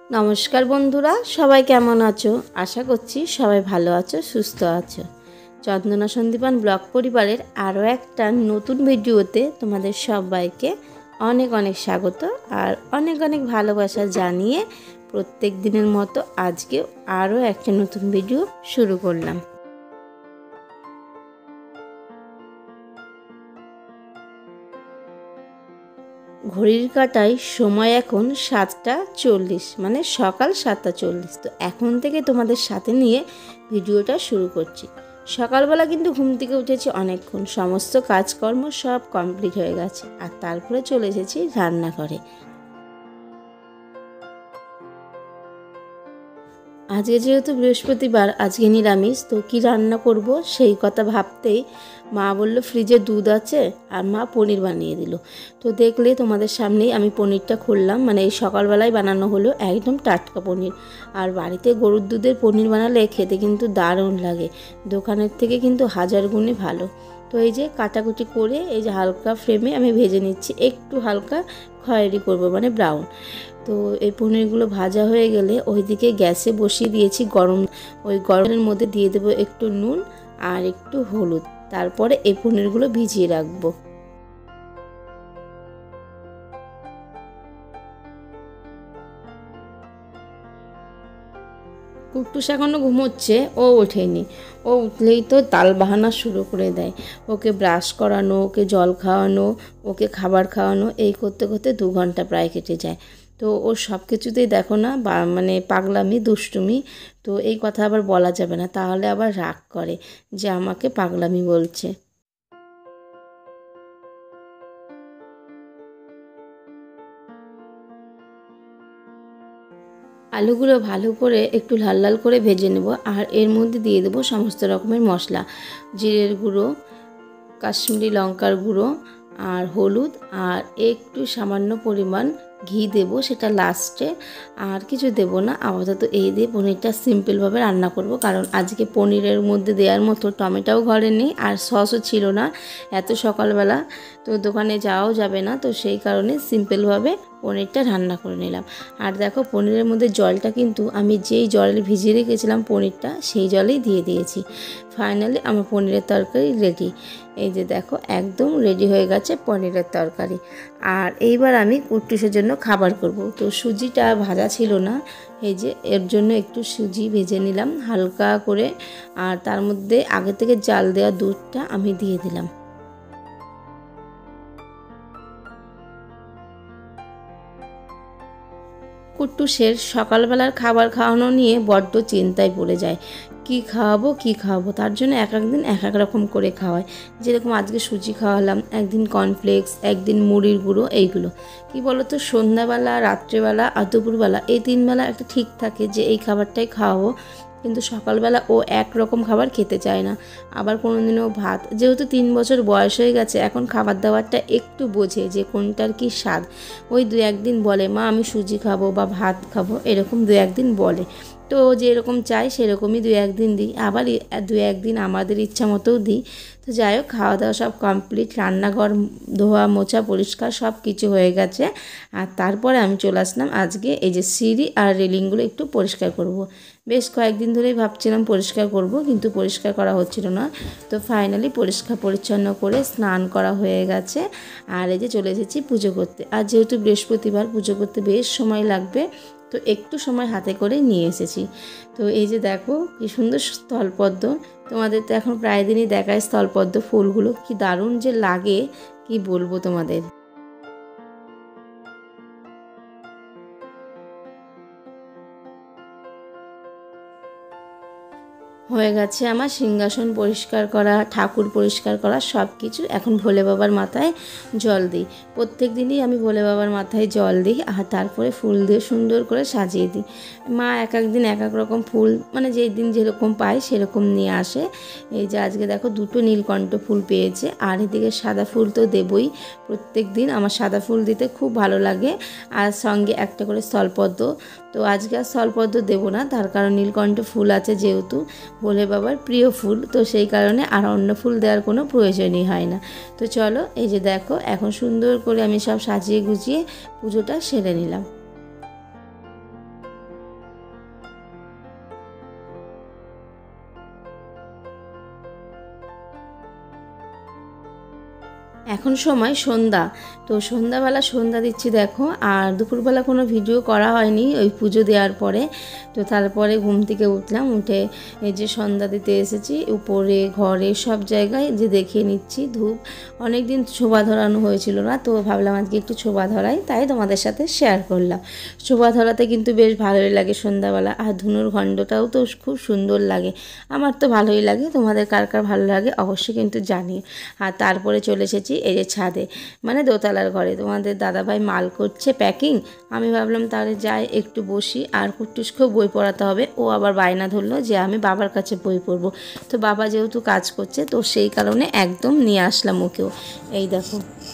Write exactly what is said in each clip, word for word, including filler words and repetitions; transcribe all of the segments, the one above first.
নমস্কার বন্ধুরা, সবাই কেমন আছো? আশা করছি সবাই ভালো আছো, সুস্থ আছো। চন্দনা সন্দীপান ব্লগ পরিবারের আরও একটা নতুন ভিডিওতে তোমাদের সবাইকে অনেক অনেক স্বাগত আর অনেক অনেক ভালোবাসা জানিয়ে প্রত্যেক দিনের মতো আজকেও আরও একটা নতুন ভিডিও শুরু করলাম। ঘড়ির কাঁটায় সময় এখন সাতটা চল্লিশ, মানে সকাল সাতটা চল্লিশ। তো এখন থেকে তোমাদের সাথে নিয়ে ভিডিওটা শুরু করছি। সকালবেলা কিন্তু ঘুম থেকে উঠেছি অনেকক্ষণ, সমস্ত কাজকর্ম সব কমপ্লিট হয়ে গেছে আর তারপরে চলে এসেছি রান্নাঘরে। আজকে যেহেতু বৃহস্পতিবার, আজকে নিরামিষ, তো কী রান্না করব সেই কথা ভাবতেই মা বলল ফ্রিজে দুধ আছে আর মা পনির বানিয়ে দিল। তো দেখলে তোমাদের সামনেই আমি পনিরটা খুললাম, মানে এই সকালবেলায় বানানো হলো একদম টাটকা পনির। আর বাড়িতে গরুর দুধের পনির বানালে খেতে কিন্তু দারুণ লাগে, দোকানের থেকে কিন্তু হাজার গুণে ভালো। তো এই যে কাটাকুটি করে এই যে হালকা ফ্লেমে আমি ভেজে নিচ্ছি, একটু হালকা খয়েরি করব, মানে ব্রাউন। তো এই পনিরগুলো ভাজা হয়ে গেলে ওইদিকে গ্যাসে বসিয়ে দিয়েছি গরম, ওই গরমের মধ্যে দিয়ে দেবো একটু নুন আর একটু হলুদ, তারপরে এই পনিরগুলো ভিজিয়ে রাখবো। কুট্টুস এখনও ঘুমোচ্ছে, ও ওঠেনি। ও উঠলেই তো তাল বাহানা শুরু করে দেয়, ওকে ব্রাশ করানো, ওকে জল খাওয়ানো, ওকে খাবার খাওয়ানো, এই করতে করতে দু ঘন্টা প্রায় কেটে যায়। তো ওর সব কিছুতেই দেখো না বা মানে পাগলামি, দুষ্টুমি। তো এই কথা আবার বলা যাবে না, তাহলে আবার রাগ করে যে আমাকে পাগলামি বলছে। আলুগুলো ভালো করে একটু লাল লাল করে ভেজে নেব আর এর মধ্যে দিয়ে দেবো সমস্ত রকমের মশলা, জিরের গুঁড়ো, কাশ্মীরি লঙ্কার গুঁড়ো আর হলুদ, আর একটু সামান্য পরিমাণ ঘি দেবো, সেটা লাস্টে। আর কিছু দেবো না, আপাতত এই দিয়ে পনিরটা সিম্পলভাবে রান্না করব, কারণ আজকে পনিরের মধ্যে দেওয়ার মতো টমেটোও ঘরে নেই আর সসও ছিল না এত সকালবেলা, তো দোকানে যাওয়াও যাবে না, তো সেই কারণে সিম্পলভাবে পনিরটা রান্না করে নিলাম। আর দেখো পনিরের মধ্যে জলটা কিন্তু আমি যেই জলে ভিজিয়ে রেখেছিলাম পনিরটা, সেই জলেই দিয়ে দিয়েছি। ফাইনালি আমার পনিরের তরকারি রেডি। এই যে দেখো একদম রেডি হয়ে গেছে পনিরের তরকারি। আর এইবার আমি কুট্টুসের জন্য খাবার করব। তো সুজিটা ভাজা ছিল না, এই যে এর জন্য একটু সুজি ভেজে নিলাম হালকা করে, আর তার মধ্যে আগে থেকে জাল দেওয়া দুধটা আমি দিয়ে দিলাম। কুট্টুসের সকালবেলার খাবার খাওয়ানো নিয়ে বড্ড চিন্তায় পড়ে যায়, কি খাওয়াবো কি খাওয়াবো, তার জন্য এক একদিন এক এক রকম করে খাওয়ায়। যেরকম আজকে সুজি খাওয়ালাম, একদিন কর্নফ্লেক্স, একদিন মুড়ির গুঁড়ো, এইগুলো কি বলো তো সন্ধ্যাবেলা, রাত্রেবেলা আর দুপুরবেলা এই তিন বেলা একটা ঠিক থাকে যে এই খাবারটাই খাওয়াবো, কিন্তু সকালবেলা ও একরকম খাবার খেতে চায় না। আবার কোনো দিনও ভাত, যেহেতু তিন বছর বয়স হয়ে গেছে এখন খাবার দাবারটা একটু বোঝে যে কোনটার কি স্বাদ, ওই দু একদিন বলে মা আমি সুজি খাবো বা ভাত খাবো, এরকম দু একদিন বলে। তো যেরকম চাই সেরকমই দু একদিন দিই, আবার দু একদিন আমাদের ইচ্ছা মতোও দিই। তো যাই হোক, খাওয়া দাওয়া সব কমপ্লিট, রান্নাঘর ধোয়া মোছা পরিষ্কার সব কিছু হয়ে গেছে। আর তারপরে আমি চলে আসলাম আজকে এই যে সিঁড়ি আর রেলিংগুলো একটু পরিষ্কার করব। বেশ কয়েকদিন ধরেই ভাবছিলাম পরিষ্কার করব, কিন্তু পরিষ্কার করা হচ্ছিল না। তো ফাইনালি পরিষ্কার পরিচ্ছন্ন করে স্নান করা হয়ে গেছে। আর এই যে চলে এসেছি পুজো করতে। আর যেহেতু বৃহস্পতিবার, পুজো করতে বেশ সময় লাগবে, তো একটু সময় হাতে করে নিয়ে এসেছি। তো এই যে দেখো কি সুন্দর স্থলপদ্ম, তোমাদের তো এখন প্রায় দিনই দেখায় স্থলপদ্ম ফুলগুলো, কি দারুণ যে লাগে কি বলবো তোমাদের। হয়ে গেছে আমার সিংহাসন পরিষ্কার করা, ঠাকুর পরিষ্কার করা, সব কিছু। এখন ভোলে বাবার মাথায় জল দিই, প্রত্যেক দিনই আমি ভোলে বাবার মাথায় জল দিই আর তারপরে ফুল দিয়ে সুন্দর করে সাজিয়ে দিই। মা এক এক দিন এক এক রকম ফুল, মানে যেই দিন যেরকম পায় সেরকম নিয়ে আসে। এই যে আজকে দেখো দুটো নীলকণ্ঠ ফুল পেয়েছে, আর এদিকে সাদা ফুল তো দেবই প্রত্যেক দিন, আমার সাদা ফুল দিতে খুব ভালো লাগে, আর সঙ্গে একটা করে স্থলপদ্ম। তো আজকে আর স্থলপদ্ম দেবো না, তার কারণ নীলকণ্ঠ ফুল আছে যেহেতু ভোলে বাবার প্রিয় ফুল, তো সেই কারণে আর অন্য ফুল দেওয়ার কোনো প্রয়োজনই হয় না। তো চলো এই যে দেখো এখন সুন্দর করে আমি সব সাজিয়ে গুছিয়ে পুজোটা সেরে নিলাম। এখন সময় সন্ধ্যা, তো সন্ধ্যাবেলা সন্ধ্যা দিচ্ছি দেখো। আর দুপুরবেলা কোনো ভিডিও করা হয়নি ওই পুজো দেওয়ার পরে। তো তারপরে ঘুম থেকে উঠলাম, উঠে এই যে সন্ধ্যা দিতে এসেছি, উপরে ঘরে সব জায়গায় যে দেখিয়ে নিচ্ছি ধূপ। অনেক দিন শোভা ধরানো হয়েছিল না, তো ভাবলাম আজকে একটু শোভা ধরাই, তাই তোমাদের সাথে শেয়ার করলাম। শোভা ধরাতে কিন্তু বেশ ভালোই লাগে সন্ধ্যাবেলা। আর ধুনুর ঘণ্টটাও তো খুব সুন্দর লাগে, আমার তো ভালোই লাগে। তোমাদের কার কার ভালো লাগে অবশ্যই কিন্তু জানিও। আর তারপরে চলে এসেছি এই যে ছাদে, মানে দোতলার ঘরে। তোমাদের দাদাভাই মাল করছে প্যাকিং, আমি ভাবলাম তাহলে যাই একটু বসি। আর কুট্টুসকেও বই পড়াতে হবে, ও আবার বায়না ধরলো যে আমি বাবার কাছে বই পড়বো। তো বাবা যেহেতু কাজ করছে, তো সেই কারণে একদম নিয়ে আসলাম ওকেও। এই দেখো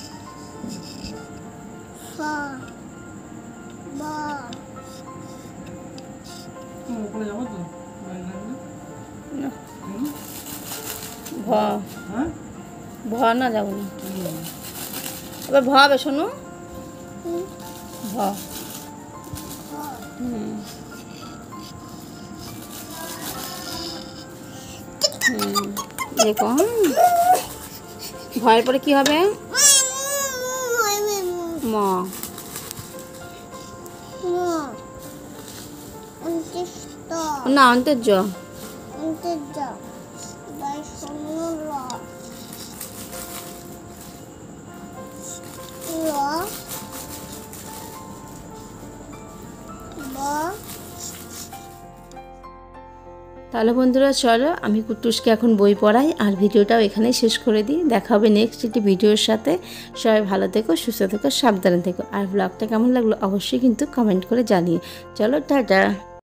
ভ ভ না যাবো না, এবার ভ হবে শোনো, ভ হুম হুম দেখো ভয়ের পরে কি হবে, ম না অন্তের জ, তাহলে বন্ধুরা চলো আমি কুট্টুসকে এখন বই পড়াই, আর ভিডিওটাও এখানেই শেষ করে দিই। দেখা হবে নেক্সট একটি ভিডিওর সাথে। সবাই ভালো থেকো, সুস্থ থেকো, সাবধানে থেকো। আর ব্লগটা কেমন লাগলো অবশ্যই কিন্তু কমেন্ট করে জানিয়ে। চলো টাটা।